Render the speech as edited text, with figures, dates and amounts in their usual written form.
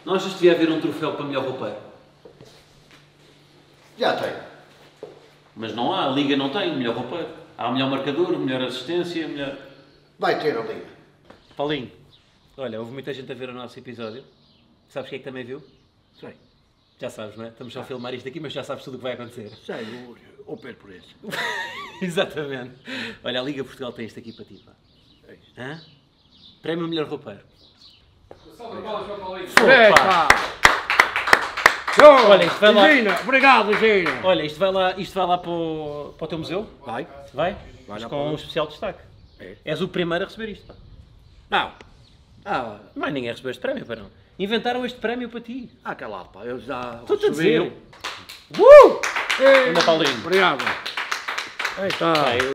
Não achas que devia haver um troféu para melhor roupeiro? Já tem. Mas não há, a Liga não tem melhor roupeiro. Há melhor marcador, melhor assistência, melhor... Vai ter a Liga. Paulinho, olha, houve muita gente a ver o nosso episódio. Sabes quem é que também viu? Sei. Já sabes, não é? Estamos só a filmar isto aqui, mas já sabes tudo o que vai acontecer. Sei, o Pedro por isso. Exatamente. Olha, a Liga Portugal tem isto aqui para ti, pá. É isso. Hã? Prémio Melhor Roupeiro. Salve a bola, João Paulinho. Pá. Olha, isto vai lá. Gina, obrigado, Gina. Olha, isto vai lá para o teu museu? Vai. Vai? Vai Mas lá com para um o- especial destaque. É. És o primeiro a receber isto, pá. Não. Ah, Mas ninguém recebeu este prémio, para não. Inventaram este prémio para ti. aquela, pá, eu já Estou-te a recebi. dizer. Anda, Paulinho. Obrigado. Aí está. Pá, eu-